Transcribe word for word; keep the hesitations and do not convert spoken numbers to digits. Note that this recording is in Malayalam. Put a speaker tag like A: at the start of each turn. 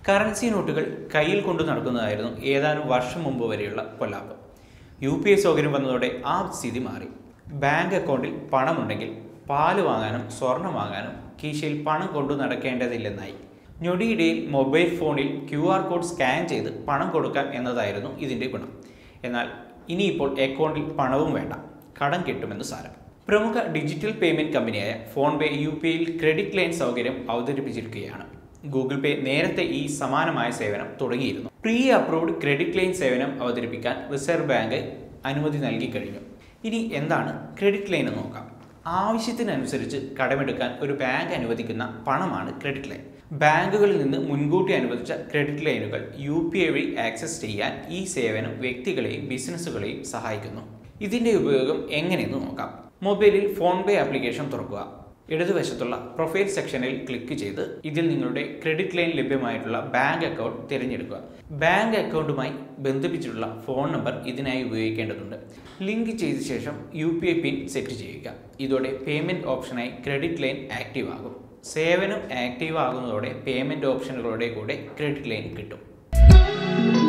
A: കറൻസി നോട്ടുകൾ കയ്യിൽ കൊണ്ടു നടക്കുന്നതായിരുന്നു ഏതാനും വർഷം മുമ്പ് വരെയുള്ള പൊല്ലാപ്പ്. യു പി ഐ സൗകര്യം വന്നതോടെ ആ സ്ഥിതി മാറി. ബാങ്ക് അക്കൗണ്ടിൽ പണമുണ്ടെങ്കിൽ പാല് വാങ്ങാനും സ്വർണം വാങ്ങാനും കീശയിൽ പണം കൊണ്ടു നടക്കേണ്ടതില്ലെന്നായി. ഞൊടിയിടയിൽ മൊബൈൽ ഫോണിൽ ക്യു ആർ കോഡ് സ്കാൻ ചെയ്ത് പണം കൊടുക്കാം എന്നതായിരുന്നു ഇതിൻ്റെ ഗുണം. എന്നാൽ ഇനിയിപ്പോൾ അക്കൗണ്ടിൽ പണവും വേണ്ട, കടം കിട്ടുമെന്ന് സാരം. പ്രമുഖ ഡിജിറ്റൽ പേയ്മെൻറ്റ് കമ്പനിയായ ഫോൺപേ യു പി ഐയിൽ ക്രെഡിറ്റ് ലൈൻ സൗകര്യം അവതരിപ്പിച്ചിരിക്കുകയാണ്. ഗൂഗിൾ പേ നേരത്തെ ഈ സമാനമായ സേവനം തുടങ്ങിയിരുന്നു. പ്രീ അപ്രൂവ്ഡ് ക്രെഡിറ്റ് ലൈൻ സേവനം അവതരിപ്പിക്കാൻ റിസർവ് ബാങ്ക് അനുമതി നൽകി കഴിഞ്ഞു. ഇനി എന്താണ് ക്രെഡിറ്റ് ലൈൻ എന്ന് നോക്കാം. ആവശ്യത്തിനനുസരിച്ച് കടമെടുക്കാൻ ഒരു ബാങ്ക് അനുവദിക്കുന്ന പണമാണ് ക്രെഡിറ്റ് ലൈൻ. ബാങ്കുകളിൽ നിന്ന് മുൻകൂട്ടി അനുവദിച്ച ക്രെഡിറ്റ് ലൈനുകൾ യു പി ഐ വഴി ആക്സസ് ചെയ്യാൻ ഈ സേവനം വ്യക്തികളെയും ബിസിനസ്സുകളെയും സഹായിക്കുന്നു. ഇതിൻ്റെ ഉപയോഗം എങ്ങനെയെന്ന് നോക്കാം. മൊബൈലിൽ ഫോൺപേ ആപ്ലിക്കേഷൻ തുറക്കുക. ഇടതുവശത്തുള്ള പ്രൊഫൈൽ സെക്ഷനിൽ ക്ലിക്ക് ചെയ്ത് ഇതിൽ നിങ്ങളുടെ ക്രെഡിറ്റ് ലൈൻ ലഭ്യമായിട്ടുള്ള ബാങ്ക് അക്കൗണ്ട് തിരഞ്ഞെടുക്കുക. ബാങ്ക് അക്കൗണ്ടുമായി ബന്ധിപ്പിച്ചിട്ടുള്ള ഫോൺ നമ്പർ ഇതിനായി ഉപയോഗിക്കേണ്ടതുണ്ട്. ലിങ്ക് ചെയ്ത ശേഷം U P I pin set ചെയ്യുക. ഇതോടെ പേയ്മെൻറ്റ് ഓപ്ഷനായി ക്രെഡിറ്റ് ലൈൻ ആക്റ്റീവ് ആകും. സേവനം ആക്റ്റീവ് ആകുന്നതോടെ പേയ്മെൻറ്റ് ഓപ്ഷനുകളുടെ കൂടെ ക്രെഡിറ്റ് ലൈൻ കിട്ടും.